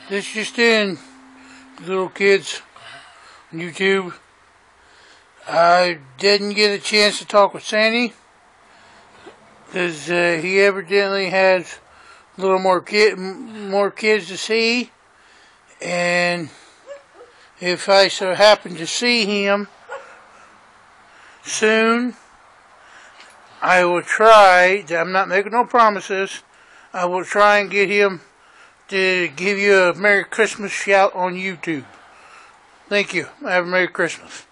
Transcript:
This just in, little kids on YouTube. I didn't get a chance to talk with Sandy because he evidently has a little more kids to see, and if I so happen to see him soon, I will try. I'm not making no promises. I will try and get him to give you a Merry Christmas shout on YouTube. Thank you. Have a Merry Christmas.